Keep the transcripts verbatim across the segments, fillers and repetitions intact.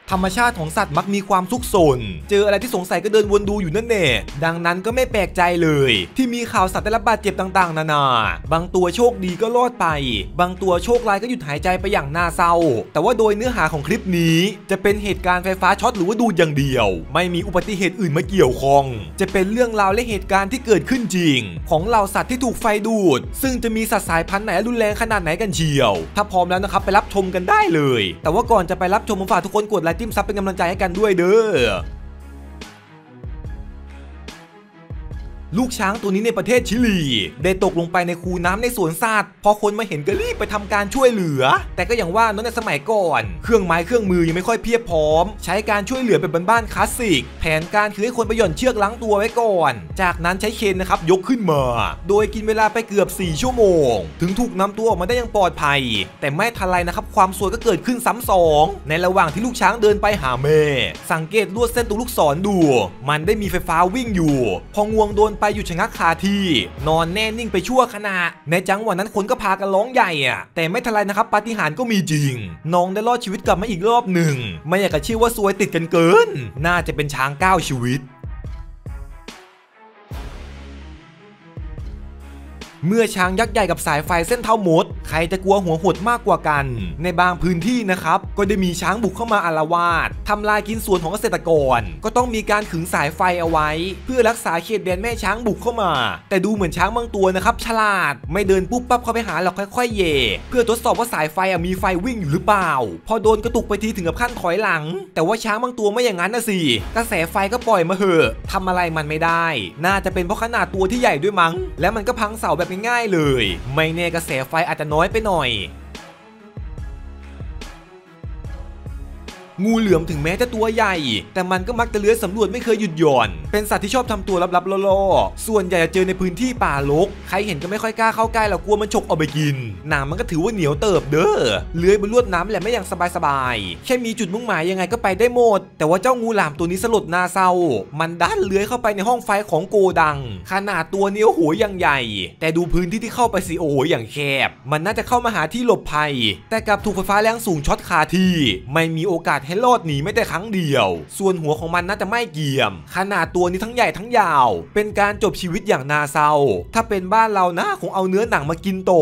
ธรรมชาติของสัตว์มักมีความซุกซนเจออะไรที่สงสัยก็เดินวนดูอยู่นั่นแน่ดังนั้นก็ไม่แปลกใจเลยที่มีข่าวสัตว์ได้รับบาดเจ็บต่างๆนานาบางตัวโชคดีก็รอดไปบางตัวโชคร้ายก็หยุดหายใจไปอย่างน่าเศร้าแต่ว่าโดยเนื้อหาของคลิปนี้จะเป็นเหตุการณ์ไฟฟ้าช็อตหรือว่าดูดอย่างเดียวไม่มีอุบัติเหตุอื่นมาเกี่ยวข้องจะเป็นเรื่องราวและเหตุการณ์ที่เกิดขึ้นจริงของเหล่าสัตว์ที่ถูกไฟดูดซึ่งจะมีสัตว์สายพันธุ์ไหนรุนแรงขนาดไหนกันเชียวถ้าพร้อมแล้วนะครับไปรับชมกันได้เลยแต่ว่าก่อนจะไปรับชมผมฝากทุกคนกดไลค์จิ้มซับเป็นกำลังใจให้กันด้วยเด้อลูกช้างตัวนี้ในประเทศชิลีได้ตกลงไปในคูน้ำในสวนสัตว์พอคนมาเห็นก็รีบไปทำการช่วยเหลือแต่ก็อย่างว่านั้นในสมัยก่อนเครื่องไม้เครื่องมือยังไม่ค่อยเพียบพร้อมใช้การช่วยเหลือเป็นบ้านๆคลาสสิกแผนการคือให้คนไปหย่อนเชือกล้างตัวไว้ก่อนจากนั้นใช้เคนนะครับยกขึ้นมาโดยกินเวลาไปเกือบสี่ชั่วโมงถึงถูกนำตัวออกมาได้อย่างปลอดภัยแต่ไม่ทันไรนะครับความซวยก็เกิดขึ้นซ้ำสองในระหว่างที่ลูกช้างเดินไปหาแม่สังเกตลวดเส้นตรงลูกศรดูมันได้มีไฟฟ้าวิ่งอยู่พองวงโดนไปหยุดชะงักคาที่นอนแน่นิ่งไปชั่วขณะในจังหวะนั้นคนก็พากันร้องใหญ่อะแต่ไม่ทันไรนะครับปาฏิหาริย์ก็มีจริงน้องได้รอดชีวิตกลับมาอีกรอบหนึ่งไม่อยากจะเชื่อว่าซวยติดกันเกินน่าจะเป็นช้างเก้าชีวิตเมื่อช้างยักษ์ใหญ่กับสายไฟเส้นเท่ามดใครจะกลัวหัวหดมากกว่ากันในบางพื้นที่นะครับก็ได้มีช้างบุกเข้ามาอาละวาดทำลายกินส่วนของเกษตรกรก็ต้องมีการขึงสายไฟเอาไว้เพื่อรักษาเขตแดนแม่ช้างบุกเข้ามาแต่ดูเหมือนช้างบางตัวนะครับฉลาดไม่เดินปุ๊บปั๊บเข้าไปหาหรอกค่อยๆเย่เพื่อทดสอบว่าสายไฟมีไฟวิ่งอยู่หรือเปล่าพอโดนกระตุกไปทีถึงกับขั้นถอยหลังแต่ว่าช้างบางตัวไม่อย่างนั้นนะสิกระแสไฟก็ปล่อยมาเหอะทำอะไรมันไม่ได้น่าจะเป็นเพราะขนาดตัวที่ใหญ่ด้วยมั้งและมันก็พังเสาแบบง่ายๆเลยไม่แน่กระแสไฟอาจจะน้อยไปหน่อยงูเหลือมถึงแม้จะตัวใหญ่แต่มันก็มักจะเลื้อยสำรวจไม่เคยหยุดหย่อนเป็นสัตว์ที่ชอบทำตัวลับๆล่อๆส่วนใหญ่จะเจอในพื้นที่ป่ารกใครเห็นก็ไม่ค่อยกล้าเข้าใกล้หรอกกลัวมันฉกเอาไปกินหนังมันก็ถือว่าเหนียวเติบเด้อเลื้อยบนลวดน้ำแหละไม่อย่างสบายๆแค่มีจุดมุ่งหมายยังไงก็ไปได้หมดแต่ว่าเจ้างูหลามตัวนี้สลดน่าเศร้ามันดันเลื้อยเข้าไปในห้องไฟของโกดังขนาดตัวนี้โอ้โหยังใหญ่แต่ดูพื้นที่ที่เข้าไปสิโอ้โหอย่างแคบมันน่าจะเข้ามาหาที่หลบภัยแต่กลับถูกไฟฟ้าแรงสูงช็อตคาที่ไม่มีโอกาสให้รอดหนีไม่ได้ครั้งเดียวส่วนหัวของมันน่าจะไม่เกี่ยมขนาดตัวนี้ทั้งใหญ่ทั้งยาวเป็นการจบชีวิตอย่างน่าเศร้าถ้าเป็นบ้านเรานะคงเอาเนื้อหนังมากินต่อ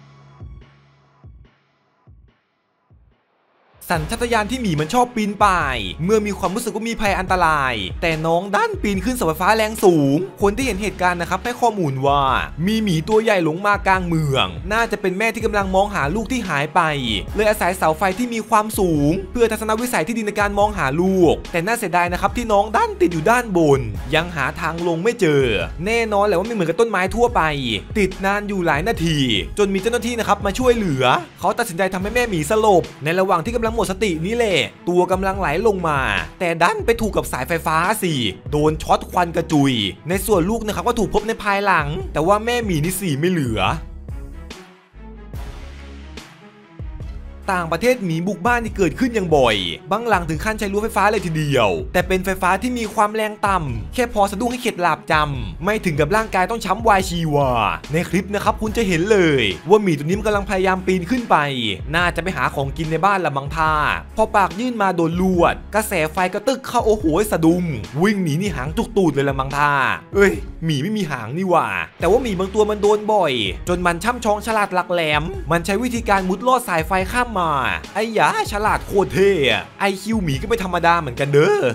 สัญชาตญาณที่หมีมันชอบปีนป่ายเมื่อมีความรู้สึกว่ามีภัยอันตรายแต่น้องด้านปีนขึ้นเสาไฟฟ้าแรงสูงคนที่เห็นเหตุการณ์นะครับให้ข้อมูลว่ามีหมีตัวใหญ่หลงมากลางเมืองน่าจะเป็นแม่ที่กำลังมองหาลูกที่หายไปเลยอาศัยเสาไฟที่มีความสูงเพื่อทัศนวิสัยที่ดีในการมองหาลูกแต่น่าเสียดายนะครับที่น้องด้านติดอยู่ด้านบนยังหาทางลงไม่เจอแน่นอนแหละว่าไม่เหมือนกับต้นไม้ทั่วไปติดนานอยู่หลายนาทีจนมีเจ้าหน้าที่นะครับมาช่วยเหลือเขาตัดสินใจทำให้แม่หมีสลบในระหว่างที่กำลังหมดสตินี่แหละตัวกำลังไหลลงมาแต่ดันไปถูกกับสายไฟฟ้าสิโดนช็อตควันกระจุยในส่วนลูกนะครับก็ถูกพบในภายหลังแต่ว่าแม่หมีนี่สีไม่เหลือต่างประเทศหมีบุกบ้านที่เกิดขึ้นอย่างบ่อยบางหลังถึงขั้นใช้รั้วไฟฟ้าเลยทีเดียวแต่เป็นไฟฟ้าที่มีความแรงต่ำแค่พอสะดุ้งให้เข็ดหลาบจำไม่ถึงกับร่างกายต้องช้ำวายชีวาในคลิปนะครับคุณจะเห็นเลยว่าหมีตัวนี้มันกำลังพยายามปีนขึ้นไปน่าจะไปหาของกินในบ้านละมังท่าพอปากยื่นมาโดนลวดกระแสไฟกระตึกเข้าโอ้โหสะดุ้งวิ่งหนีนี่หางจุกตูดเลยละมังท่าเอ้ยหมีไม่มีหางนี่หว่าแต่ว่าหมีบางตัวมันโดนบ่อยจนมันช่ำชองฉลาดหลักแหลมมันใช้วิธีการมุดลอดสายไฟข้ามไอ้ยาฉลาดโคตรเท่ไอคิวหมีก็ไม่ธรรมดาเหมือนกันเด้อ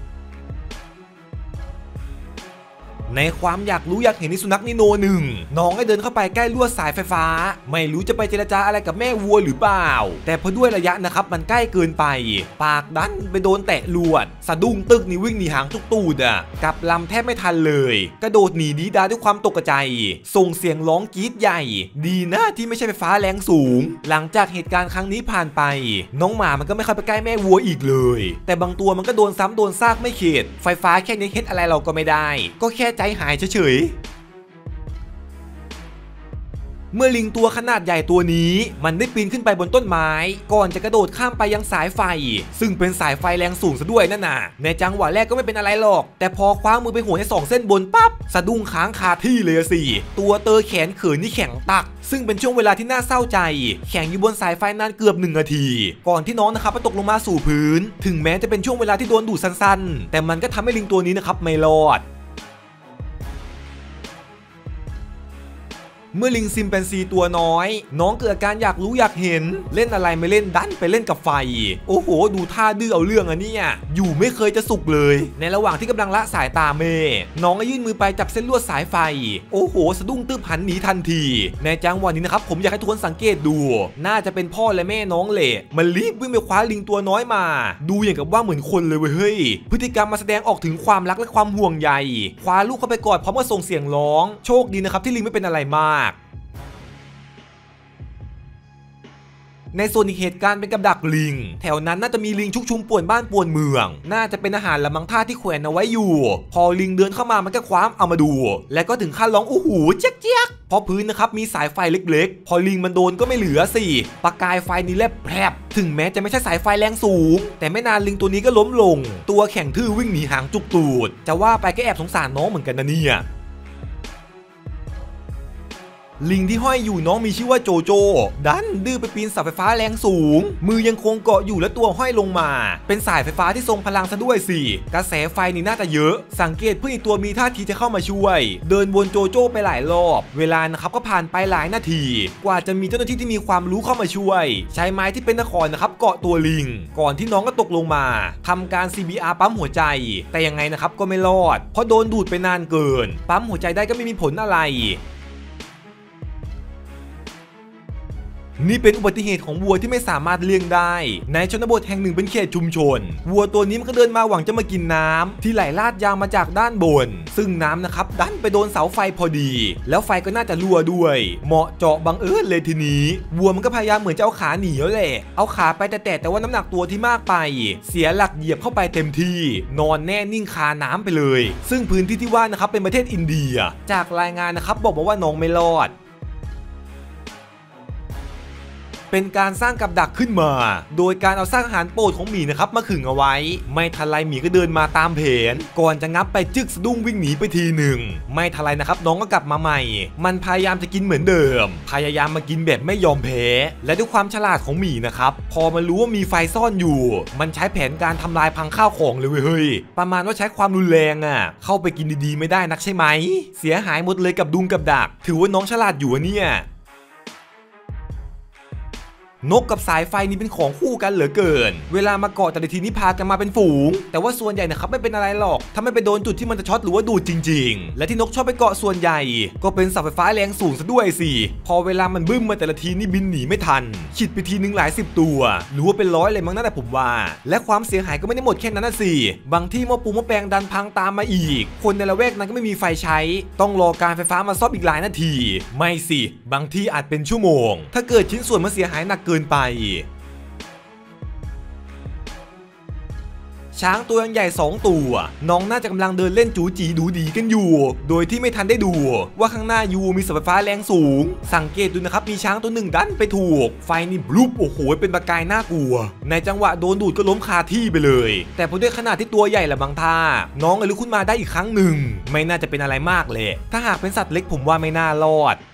ในความอยากรู้อยากเห็นในสุนัขนิโนหนึ่งน้องได้เดินเข้าไปใกล้ลวดสายไฟฟ้าไม่รู้จะไปเจรจาอะไรกับแม่วัวหรือเปล่าแต่พอด้วยระยะนะครับมันใกล้เกินไปปากดันไปโดนแตะลวดสะดุ้งตึกนี่วิ่งหนีหางทุกตูดอ่ะกับลำแทบไม่ทันเลยกระโดดหนีดีดาด้วยความตกใจส่งเสียงร้องกรี๊ดใหญ่ดีนะที่ไม่ใช่ไฟฟ้าแรงสูงหลังจากเหตุการณ์ครั้งนี้ผ่านไปน้องหมามันก็ไม่ค่อยไปใกล้แม่วัวอีกเลยแต่บางตัวมันก็โดนซ้ำโดนซากไม่เข็ดไฟฟ้าแค่นี้เฮ็ดอะไรเราก็ไม่ได้ก็แค่ใจหายเฉยๆเมื่อลิงตัวขนาดใหญ่ตัวนี้มันได้ปีนขึ้นไปบนต้นไม้ก่อนจะกระโดดข้ามไปยังสายไฟซึ่งเป็นสายไฟแรงสูงซะด้วยนั่นน่ะในจังหวะแรกก็ไม่เป็นอะไรหรอกแต่พอคว้ามือไปโหนให้สองเส้นบนปั๊บสะดุ้งค้างคาที่เลยสิตัวเตอแขนเขินนี่แข็งตักซึ่งเป็นช่วงเวลาที่น่าเศร้าใจแข็งอยู่บนสายไฟนานเกือบหนึ่งนาทีก่อนที่น้องนะครับจะตกลงมาสู่พื้นถึงแม้จะเป็นช่วงเวลาที่โดนดูดสั้นๆแต่มันก็ทำให้ลิงตัวนี้นะครับไม่รอดเมื่อลิงซิมแปนซีตัวน้อยน้องเกิดอาการอยากรู้อยากเห็นเล่นอะไรไม่เล่นดันไปเล่นกับไฟโอ้โหดูท่าดื้อเอาเรื่องอะเนี่ยอยู่ไม่เคยจะสุกเลยในระหว่างที่กำลังละสายตาเมน้องก็ยื่นมือไปจับเส้นลวดสายไฟโอ้โหสะดุ้งตื้อหันหนีทันทีในจังหวะนี้นะครับผมอยากให้ทุกคนสังเกตดูน่าจะเป็นพ่อและแม่น้องเละมันรีบวิ่งไปคว้าลิงตัวน้อยมาดูอย่างกับว่าเหมือนคนเลยเว้ยเฮ้ยพฤติกรรมมาแสดงออกถึงความรักและความห่วงใยคว้าลูกเข้าไปกอดพร้อมกับส่งเสียงร้องโชคดีนะครับที่ลิงไม่เป็นอะไรมากในส่วนอีกเหตุการณ์เป็นกับดักลิงแถวนั้นน่าจะมีลิงชุกชุมป่วนบ้านป่วนเมืองน่าจะเป็นอาหารละมังท่าที่แขวนเอาไว้อยู่พอลิงเดินเข้ามามันก็คว้าเอามาดูและก็ถึงขั้นร้องโอ้โหเจ๊กเจ๊กเพราะพื้นนะครับมีสายไฟเล็กๆพอลิงมันโดนก็ไม่เหลือสิประกายไฟนี่แลบแผลบถึงแม้จะไม่ใช่สายไฟแรงสูงแต่ไม่นานลิงตัวนี้ก็ล้มลงตัวแข็งทื่อวิ่งหนีหางจุกตูดจะว่าไปก็แอบสงสารน้องเหมือนกันนะเนี่ยลิงที่ห้อยอยู่น้องมีชื่อว่าโจโจดันดื้อไปปีนเสาไฟฟ้าแรงสูงมือยังคงเกาะอยู่และตัวห้อยลงมาเป็นสายไฟฟ้าที่ทรงพลังซะด้วยสิกระแสไฟนี่น่าจะเยอะสังเกตเพื่อนอีกตัวมีท่าทีจะเข้ามาช่วยเดินวนโจโจไปหลายรอบเวลานะครับก็ผ่านไปหลายนาทีกว่าจะมีเจ้าหน้าที่ที่มีความรู้เข้ามาช่วยใช้ไม้ที่เป็นตะขอนะครับเกาะตัวลิงก่อนที่น้องก็ตกลงมาทำการ ซี บี อาร์ ปั๊มหัวใจแต่ยังไงนะครับก็ไม่รอดเพราะโดนดูดไปนานเกินปั๊มหัวใจได้ก็ไม่มีผลอะไรนี่เป็นอุบัติเหตุของวัวที่ไม่สามารถเลี้ยงได้ในชนบทแห่งหนึ่งเป็นเขตชุมชนวัวตัวนี้มันก็เดินมาหวังจะมากินน้ำที่ไหลลาดยางมาจากด้านบนซึ่งน้ำนะครับดันไปโดนเสาไฟพอดีแล้วไฟก็น่าจะรั่วด้วยเหมาะเจาะบังเอิญเลยทีนี้วัวมันก็พยายามเหมือนจะเอาขาหนีแล้วแหละเอาขาไปแต่แต่ว่าน้ำหนักตัวที่มากไปเสียหลักเหยียบเข้าไปเต็มที่นอนแน่นิ่งคาน้ำไปเลยซึ่งพื้นที่ที่ว่านะครับเป็นประเทศอินเดียจากรายงานนะครับบอกมาว่าน้องไม่รอดเป็นการสร้างกับดักขึ้นมาโดยการเอาซากอาหารโปรดของหมีนะครับมาขึงเอาไว้ไม่ทันไรหมีก็เดินมาตามแผนก่อนจะงับไปจึกสะดุ้งวิ่งหนีไปทีหนึ่งไม่ทันไรนะครับน้องก็กลับมาใหม่มันพยายามจะกินเหมือนเดิมพยายามมากินแบบไม่ยอมแพ้และด้วยความฉลาดของหมีนะครับพอมันรู้ว่ามีไฟซ่อนอยู่มันใช้แผนการทำลายพังข้าวของเลยเฮ้ยประมาณว่าใช้ความรุนแรงอ่ะเข้าไปกินดีๆไม่ได้นักใช่ไหมเสียหายหมดเลยกับดุงกับดักถือว่าน้องฉลาดอยู่เนี่ยนกกับสายไฟนี่เป็นของคู่กันเหลือเกินเวลามาเกาะแต่ละทีนี่พากันมาเป็นฝูงแต่ว่าส่วนใหญ่นะครับไม่เป็นอะไรหรอกถ้าไม่ไปโดนจุดที่มันจะช็อตหรือว่าดูดจริงๆและที่นกชอบไปเกาะส่วนใหญ่ก็เป็นเสาไฟฟ้าแรงสูงซะด้วยสิพอเวลามันบึ้มมาแต่ละทีนี่บินหนีไม่ทันขิดไปทีนึงหลายสิบตัวหรือว่าเป็นร้อยเลยมั้งน่าแต่ผมว่าและความเสียหายก็ไม่ได้หมดแค่นั้นนะสิบางที่หม้อปูหม้อแปลงดันพังตามมาอีกคนในละแวกนั้นก็ไม่มีไฟใช้ต้องรอการไฟฟ้ามาซ่อมอีกหลายนาทีไม่สิบางที่อาจเป็นชั่วโมงถ้าเกิดชิ้นส่วนมันเสียหายหนักเกินไปช้างตัวใหญ่สองตัวน้องน่าจะกำลังเดินเล่นจูจีดูดีกันอยู่โดยที่ไม่ทันได้ดูว่าข้างหน้ายูมีเสาไฟฟ้าแรงสูงสังเกตดูนะครับมีช้างตัวหนึ่งดันไปถูกไฟนี่บลูปโอ้โหเป็นประกายน่ากลัวในจังหวะโดนดูดก็ล้มคาที่ไปเลยแต่พอด้วยขนาดที่ตัวใหญ่ละบางท่าน้องเลยลุกขึ้นมาได้อีกครั้งหนึ่งไม่น่าจะเป็นอะไรมากเลยถ้าหากเป็นสัตว์เล็กผมว่าไม่น่ารอด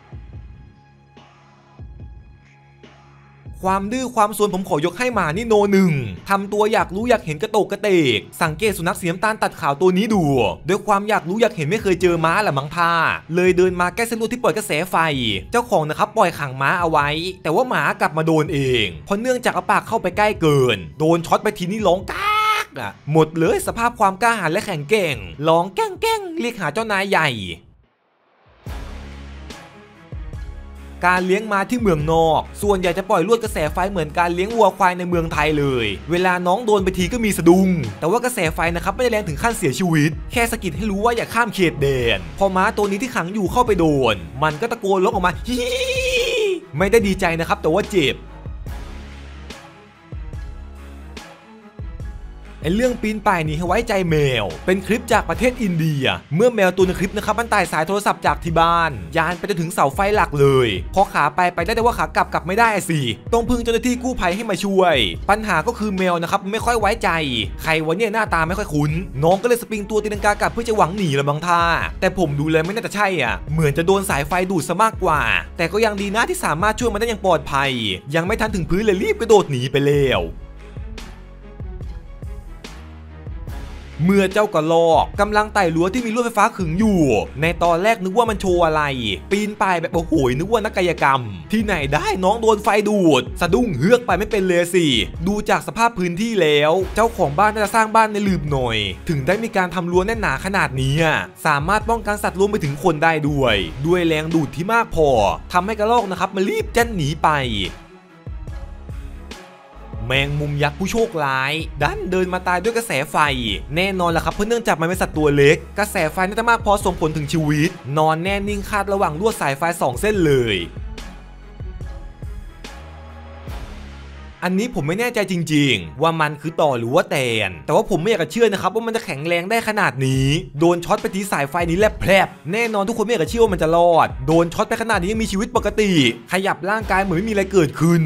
ความดื้อความซนผมขอยกให้หมานี่โนหนึ่งทำตัวอยากรู้อยากเห็นกระโตกกระเตกสังเกตสุนัขสีน้ำตาลตัดขาวตัวนี้ดูด้วยความอยากรู้อยากเห็นไม่เคยเจอม้าละมั้งท่าเลยเดินมาแก้เส้นลวดที่ปล่อยกระแสไฟเจ้าของนะครับปล่อยขังม้าเอาไว้แต่ว่าหมากลับมาโดนเองเพราะเนื่องจากเอาปากเข้าไปใกล้เกินโดนช็อตไปทีนี้ร้องก้ากอะหมดเลยสภาพความกล้าหาญและแข็งแกร่งร้องแก้งแก้งเรียกหาเจ้านายใหญ่การเลี้ยงม้าที่เมืองนอกส่วนใหญ่จะปล่อยลวดกระแสไฟเหมือนการเลี้ยงวัวควายในเมืองไทยเลยเวลาน้องโดนไปทีก็มีสะดุ้งแต่ว่ากระแสไฟนะครับไม่ได้แรงถึงขั้นเสียชีวิตแค่สะกิดให้รู้ว่าอย่าข้ามเขตแดนพอม้าตัวนี้ที่ขังอยู่เข้าไปโดนมันก็ตะโกนร้องออกมาฮิไม่ได้ดีใจนะครับแต่ว่าเจ็บไอเรื่องปีนป่ายนี้ให้ไว้ใจแมวเป็นคลิปจากประเทศอินเดียเมื่อแมวตัวในคลิปนะครับมันไต่สายโทรศัพท์จากที่บ้านยานไปจนถึงเสาไฟหลักเลยพอขาไปไปได้แต่ว่าขากลับกลับไม่ได้สิต้องพึ่งเจ้าหน้าที่กู้ภัยให้มาช่วยปัญหาก็คือแมวนะครับไม่ค่อยไว้ใจใครวะเนี่ยหน้าตาไม่ค่อยคุ้นน้องก็เลยสปริงตัวตีลังกากลับเพื่อจะหวังหนีละบางท่าแต่ผมดูเลยไม่น่าจะใช่อ่ะเหมือนจะโดนสายไฟดูดซะมากกว่าแต่ก็ยังดีนะที่สามารถช่วยมันได้อย่างปลอดภัยยังไม่ทันถึงพื้นเลยรีบกระโดดหนีไปแล้วเมื่อเจ้ากระรอกกำลังไต่รั้วที่มีลวดไฟฟ้าขึงอยู่ในตอนแรกนึกว่ามันโชว์อะไรปีนป่ายแบบโอ้โหนึกว่านักกายกรรมที่ไหนได้น้องโดนไฟดูดสะดุ้งเฮือกไปไม่เป็นเลยสิดูจากสภาพพื้นที่แล้วเจ้าของบ้านน่าจะสร้างบ้านในหลืบหน่อยถึงได้มีการทำรั้วแน่นหนาขนาดนี้สามารถป้องกันสัตว์รวมไปถึงคนได้ด้วยด้วยแรงดูดที่มากพอทำให้กระรอกนะครับมันรีบแจ้นหนีไปแมงมุมยักษ์ผู้โชคร้ายดันเดินมาตายด้วยกระแสไฟแน่นอนแหละครับเพราะเนื่องจากมันเป็นสัตว์ตัวเล็กกระแสไฟน่าจะมากพอส่งผลถึงชีวิตนอนแน่นิ่งคาดระหว่างลวดสายไฟสองเส้นเลยอันนี้ผมไม่แน่ใจจริงๆว่ามันคือต่อหรือว่าแตนแต่ว่าผมไม่อยากจะเชื่อนะครับว่ามันจะแข็งแรงได้ขนาดนี้โดนช็อตไปทีสายไฟนี้แลบแผลบแน่นอนทุกคนไม่อยากจะเชื่อว่ามันจะรอดโดนช็อตไปขนาดนี้ยังมีชีวิตปกติขยับร่างกายเหมือนไม่มีอะไรเกิดขึ้น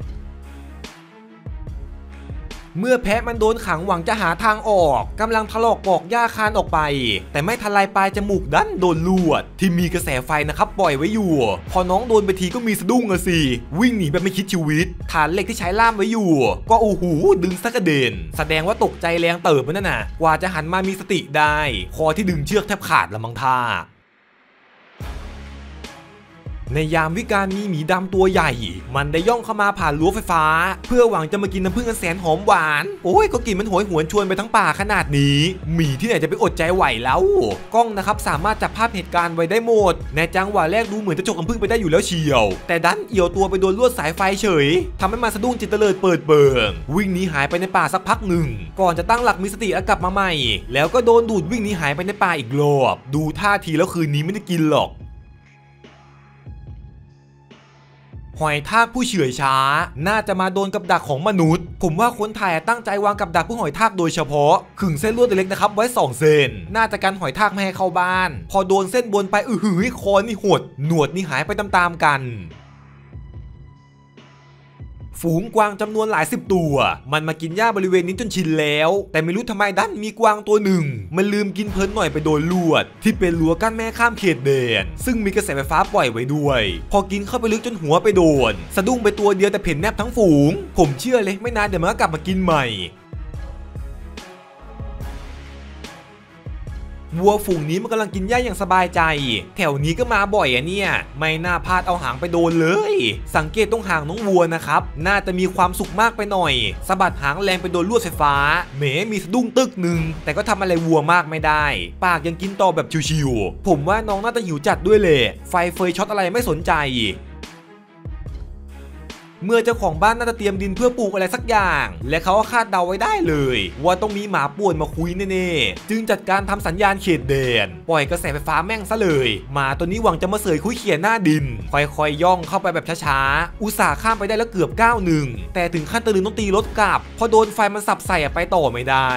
เมื่อแพะมันโดนขังหวังจะหาทางออกกำลังถลอกปอกหญ้าคานออกไปแต่ไม่ทันไรปลายจมูกดันโดนลวดที่มีกระแสไฟนะครับปล่อยไว้อยู่พอน้องโดนไปทีก็มีสะดุ้งอะสิวิ่งหนีแบบไม่คิดชีวิตฐานเหล็กที่ใช้ล่ามไว้อยู่ก็โอ้โหดึงสักกระเด็นแสดงว่าตกใจแรงเติบมันนั่นน่ะกว่าจะหันมามีสติได้คอที่ดึงเชือกแทบขาดละมังท่าในยามวิกาลมีหมีดำตัวใหญ่มันได้ย่องเข้ามาผ่านรั้วไฟฟ้าเพื่อหวังจะมากินน้ำผึ้งอันแสนหอมหวานโอ้ยก็กินมันโหยหวนชวนไปทั้งป่าขนาดนี้หมีที่ไหนจะไปอดใจไหวแล้วกล้องนะครับสามารถจับภาพเหตุการณ์ไว้ได้หมดในจังหวะแรกดูเหมือนจะฉกน้ำผึ้งไปได้อยู่แล้วเชียวแต่ดันเอี่ยวตัวไปโดนลวดสายไฟเฉยทำให้มันสะดุ้งจิตเตลิดเปิดเบิงวิ่งหนีหายไปในป่าสักพักหนึ่งก่อนจะตั้งหลักมีสติแล้วกลับมาใหม่แล้วก็โดนดูดวิ่งหนีหายไปในป่าอีกรอบดูท่าทีแล้วคืนนี้ไม่ได้กินหรอกหอยทากผู้เฉื่อยช้าน่าจะมาโดนกับดักของมนุษย์ผมว่าคนถ่ายตั้งใจวางกับดักผู้หอยทากโดยเฉพาะขึงเส้นลวดเล็กนะครับไว้สองเส้นน่าจะกันหอยทากไม่ให้เข้าบ้านพอโดนเส้นบนไปอือหือคอนี่หดหนวดนี่หายไปตามๆกันฝูงกวางจำนวนหลายสิบตัวมันมากินหญ้าบริเวณนี้จนชินแล้วแต่ไม่รู้ทำไมดันมีกวางตัวหนึ่งมันลืมกินเพลินหน่อยไปโดนลวดที่เป็นรั้วกั้นแม่ข้ามเขตแดนซึ่งมีกระแสไฟฟ้าปล่อยไว้ด้วยพอกินเข้าไปลึกจนหัวไปโดนสะดุ้งไปตัวเดียวแต่เพ่นแนบทั้งฝูงผมเชื่อเลยไม่นานเดี๋ยวมันก็กลับมากินใหม่วัวฝูงนี้มันกำลังกินหญ้าอย่างสบายใจแถวนี้ก็มาบ่อยอะเนี่ยไม่น่าพลาดเอาหางไปโดนเลยสังเกตตรงหางน้องวัวนะครับน่าจะมีความสุขมากไปหน่อยสะบัดหางแรงไปโดนลวดไฟฟ้าแหมมีสะดุ้งตึกหนึ่งแต่ก็ทำอะไรวัวมากไม่ได้ปากยังกินต่อแบบชิวๆผมว่าน้องน่าจะหิวจัดด้วยเลยไฟเฟยช็อตอะไรไม่สนใจเมื่อเจ้าของบ้านน่าจะเตรียมดินเพื่อปลูกอะไรสักอย่างและเขาก็คาดเดาไว้ได้เลยว่าต้องมีหมาป่วนมาคุยแน่ๆจึงจัดการทำสัญญาณเขตแดนปล่อยกระแสไฟฟ้าแม่งซะเลยหมาตัวนี้หวังจะมาเสยคุยเขี่ยหน้าดินค่อยๆย่องเข้าไปแบบช้าๆอุตส่าห์ข้ามไปได้แล้วเกือบก้าวหนึ่งแต่ถึงขั้นตะลึงต้องตีรถกลับพอโดนไฟมันสับใส่ไปต่อไม่ได้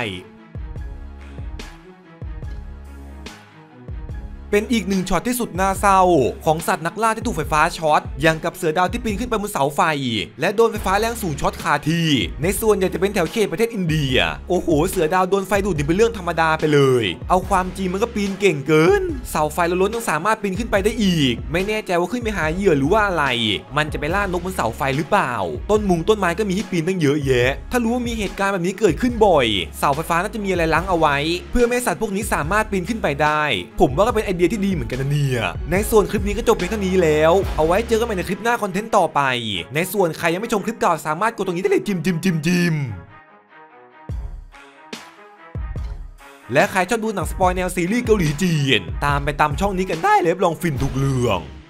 เป็นอีกหนึ่งช็อตที่สุดน่าเศร้าของสัตว์นักล่าที่ถูกไฟฟ้าช็อตอย่างกับเสือดาวที่ปีนขึ้นไปบนเสาไฟและโดนไฟฟ้าแรงสูงช็อตคาที่ในส่วนใหญ่จะเป็นแถวเขตประเทศอินเดียโอ้โหเสือดาวโดนไฟดูดนี่เป็นเรื่องธรรมดาไปเลยเอาความจริงมันก็ปีนเก่งเกินเสาไฟล้นๆต้องสามารถปีนขึ้นไปได้อีกไม่แน่ใจว่าขึ้นไปหาเหยื่อหรือว่าอะไรมันจะไปล่านกบนเสาไฟหรือเปล่าต้นมุงต้นไม้ก็มีให้ปีนตั้งเยอะแยะถ้ารู้ว่ามีเหตุการณ์แบบนี้เกิดขึ้นบ่อยเสาไฟฟ้าน่าจะมีอะไรล้างเอาไว้เพื่อไม่ให้สัตว์พวกนี้สามารถปีนขึ้นไปได้ผมว่าก็เป็นไอเดียที่ดีเหมือนกันนะเนี่ยในส่วนคลิปนี้ก็จบเพียงเท่านี้แล้วเอาไว้เจอกันใหม่ในคลิปหน้าคอนเทนต์ต่อไปในส่วนใครยังไม่ชมคลิปเก่าสามารถกดตรงนี้ได้เลยจิมจิมจิมจิมและใครชอบดูหนังสปอยแนวซีรีส์เกาหลีจีนตามไปตามช่องนี้กันได้เลยรับรองฟินทุกเรื่อง